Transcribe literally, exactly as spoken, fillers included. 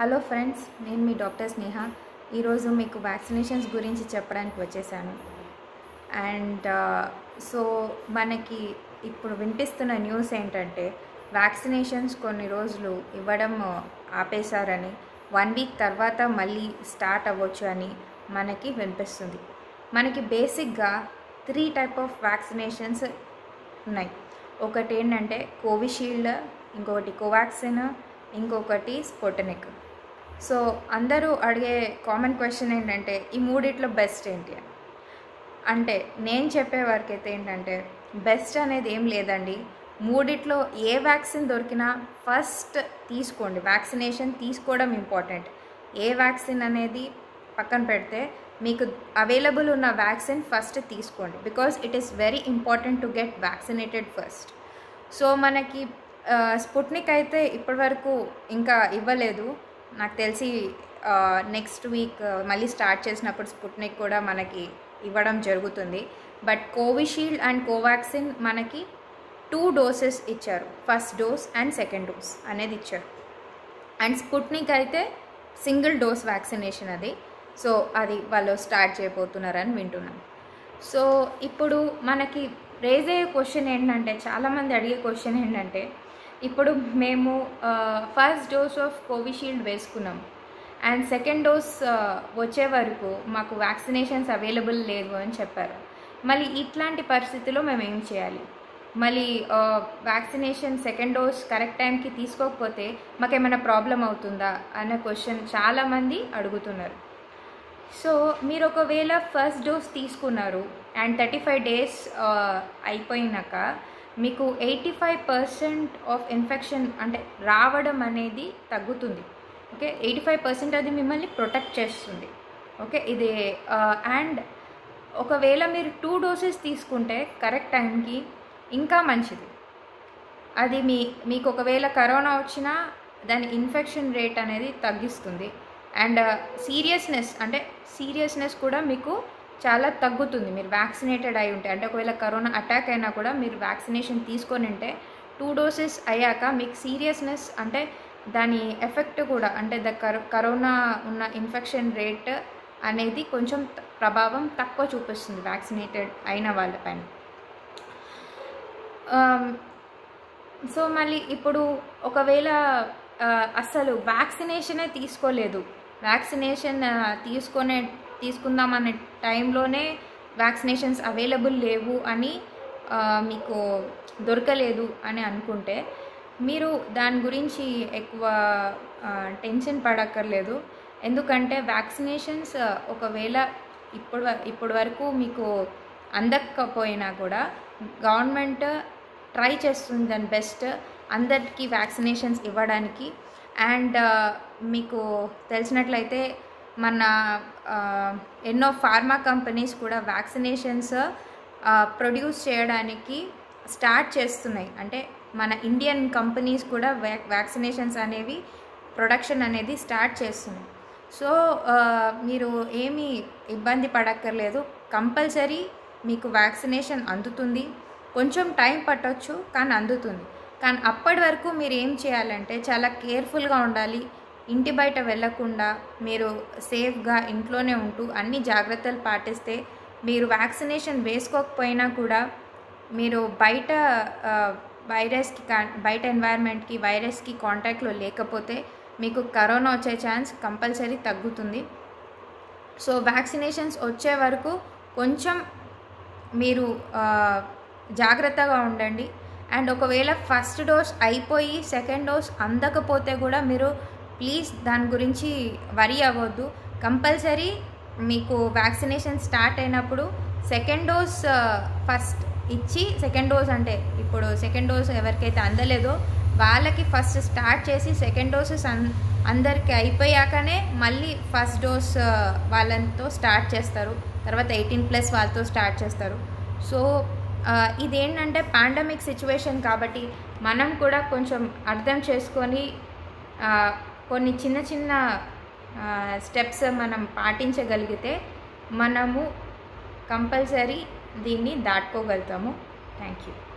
Hello friends, నేను మీ doctor స్నేహ. ఈరోజు మీకు వ్యాక్సినేషన్స్ గురించి చెప్పడానికి వచ్చేసాను. అండ్ సో మనకి ఇప్పుడు వినిపిస్తున్న న్యూస్ ఏంటంటే వ్యాక్సినేషన్స్ కొన్ని రోజులు ఇవ్వడం ఆపేశారని, వన్ వీక్ తర్వాత మళ్ళీ స్టార్ట్ అవ్వచ్చు అని మనకి వినిపిస్తుంది. మనకి బేసిక్గా త్రీ టైప్ ఆఫ్ వ్యాక్సినేషన్స్ ఉన్నాయి. ఒకటి ఏంటంటే కోవిషీల్డ్, ఇంకొకటి కోవాక్సిన్, ఇంకొకటి స్పుట్నిక్. సో అందరూ అడిగే కామన్ క్వశ్చన్ ఏంటంటే ఈ మూడిట్లో బెస్ట్ ఏంటి అని. అంటే నేను చెప్పే వరకు అయితే ఏంటంటే బెస్ట్ అనేది ఏం లేదండి. మూడిట్లో ఏ వ్యాక్సిన్ దొరికినా ఫస్ట్ తీసుకోండి. వ్యాక్సినేషన్ తీసుకోవడం ఇంపార్టెంట్. ఏ వ్యాక్సిన్ అనేది పక్కన పెడితే మీకు అవైలబుల్ ఉన్న వ్యాక్సిన్ ఫస్ట్ తీసుకోండి. Because it is very important to get vaccinated first. So మనకి స్పుట్నిక్ అయితే ఇప్పటివరకు ఇంకా ఇవ్వలేదు. నాకు తెలిసి నెక్స్ట్ వీక్ మళ్ళీ స్టార్ట్ చేసినప్పుడు స్పుట్నిక్ కూడా మనకి ఇవ్వడం జరుగుతుంది. బట్ కోవిషీల్డ్ అండ్ కోవాక్సిన్ మనకి టూ డోసెస్ ఇచ్చారు. First dose and second dose అనేది ఇచ్చారు. అండ్ స్పుట్నిక్ అయితే సింగిల్ డోస్ వ్యాక్సినేషన్ అది. సో అది వాళ్ళు స్టార్ట్ చేయబోతున్నారని వింటున్నాం. సో ఇప్పుడు మనకి రేజ్ అయ్యే క్వశ్చన్ ఏంటంటే, చాలామంది అడిగే క్వశ్చన్ ఏంటంటే, ఇప్పుడు మేము ఫస్ట్ డోస్ ఆఫ్ కోవిషీల్డ్ వేసుకున్నాం అండ్ సెకండ్ డోస్ వచ్చే వరకు మాకు వ్యాక్సినేషన్స్ అవైలబుల్ లేదు అని చెప్పారు. మళ్ళీ ఇట్లాంటి పరిస్థితిలో మేము ఏం చేయాలి? మళ్ళీ వ్యాక్సినేషన్ సెకండ్ డోస్ కరెక్ట్ టైంకి తీసుకోకపోతే మాకేమైనా ప్రాబ్లం అవుతుందా అనే క్వశ్చన్ చాలామంది అడుగుతున్నారు. సో మీరు ఒకవేళ ఫస్ట్ డోస్ తీసుకున్నారు అండ్ థర్టీ ఫైవ్ డేస్ అయిపోయినాక మీకు eighty five percent of infection అంటే రావడం అనేది తగ్గుతుంది. ఓకే, ఎయిటీ ఫైవ్ పర్సెంట్ అది మిమ్మల్ని ప్రొటెక్ట్ చేస్తుంది. ఓకే, ఇది అండ్ ఒకవేళ మీరు టూ డోసెస్ తీసుకుంటే కరెక్ట్ టైంకి ఇంకా మంచిది. అది మీ మీకు ఒకవేళ కరోనా వచ్చినా దాని ఇన్ఫెక్షన్ రేట్ అనేది తగ్గిస్తుంది. అండ్ సీరియస్నెస్ అంటే సీరియస్నెస్ కూడా మీకు చాలా తగ్గుతుంది మీరు వ్యాక్సినేటెడ్ అయి ఉంటే. అంటే ఒకవేళ కరోనా అటాక్ అయినా కూడా మీరు వ్యాక్సినేషన్ తీసుకొని ఉంటే టూ డోసెస్ అయ్యాక మీకు సీరియస్నెస్ అంటే దాని ఎఫెక్ట్ కూడా అంటే ద కరోనా ఉన్న ఇన్ఫెక్షన్ రేట్ అనేది కొంచెం ప్రభావం తక్కువ చూపిస్తుంది వ్యాక్సినేటెడ్ అయిన వాళ్ళపైన. సో మళ్ళీ ఇప్పుడు ఒకవేళ అసలు వ్యాక్సినేషనే తీసుకోలేదు, వ్యాక్సినేషన్ తీసుకునే తీసుకుందామనే టైంలోనే వ్యాక్సినేషన్స్ అవైలబుల్ లేవు అని మీకు దొరకలేదు అని అనుకుంటే మీరు దాని గురించి ఎక్కువ టెన్షన్ పడక్కర్లేదు. ఎందుకంటే వ్యాక్సినేషన్స్ ఒకవేళ ఇప్పుడు ఇప్పటి వరకు మీకు అందకపోయినా కూడా గవర్నమెంట్ ట్రై చేస్తుంది దాని బెస్ట్ అందరికీ వ్యాక్సినేషన్స్ ఇవ్వడానికి. అండ్ మీకు తెలిసినట్లయితే మన ఎన్నో ఫార్మా కంపెనీస్ కూడా వ్యాక్సినేషన్స్ ప్రొడ్యూస్ చేయడానికి స్టార్ట్ చేస్తున్నాయి. అంటే మన ఇండియన్ కంపెనీస్ కూడా వ్యా వ్యాక్సినేషన్స్ అనేవి ప్రొడక్షన్ అనేది స్టార్ట్ చేస్తున్నాయి. సో మీరు ఏమీ ఇబ్బంది పడక్కర్లేదు. కంపల్సరీ మీకు వ్యాక్సినేషన్ అందుతుంది. కొంచెం టైం పట్టొచ్చు కానీ అందుతుంది. కానీ అప్పటి వరకు మీరు ఏం చేయాలంటే చాలా కేర్ఫుల్గా ఉండాలి. ఇంటి బయట వెళ్ళకుండా మీరు సేఫ్గా ఇంట్లోనే ఉంటూ అన్ని జాగ్రత్తలు పాటిస్తే మీరు వ్యాక్సినేషన్ వేసుకోకపోయినా కూడా మీరు బయట వైరస్కి బయట ఎన్వైర్న్మెంట్కి వైరస్కి కాంటాక్ట్లో లేకపోతే మీకు కరోనా వచ్చే ఛాన్స్ కంపల్సరీ తగ్గుతుంది. సో వ్యాక్సినేషన్స్ వచ్చే వరకు కొంచెం మీరు జాగ్రత్తగా ఉండండి. అండ్ ఒకవేళ ఫస్ట్ డోస్ అయిపోయి సెకండ్ డోస్ అందకపోతే కూడా మీరు ప్లీజ్ దాని గురించి వరీ అవ్వద్దు. కంపల్సరీ మీకు వ్యాక్సినేషన్ స్టార్ట్ అయినప్పుడు సెకండ్ డోస్ ఫస్ట్ ఇచ్చి, సెకండ్ డోస్ అంటే ఇప్పుడు సెకండ్ డోస్ ఎవరికైతే అందలేదో వాళ్ళకి ఫస్ట్ స్టార్ట్ చేసి సెకండ్ డోసెస్ అన్ అందరికీ అయిపోయాకనే మళ్ళీ ఫస్ట్ డోస్ వాళ్ళతో స్టార్ట్ చేస్తారు. తర్వాత ఎయిటీన్ ప్లస్ వాళ్ళతో స్టార్ట్ చేస్తారు. సో ఇదేంటంటే పాండమిక్ సిచ్యువేషన్ కాబట్టి మనం కూడా కొంచెం అర్థం చేసుకొని కొన్ని చిన్న చిన్న స్టెప్స్ మనం పాటించగలిగితే మనము కంపల్సరీ దీన్ని దాటుకోగలుగుతాము. Thank you.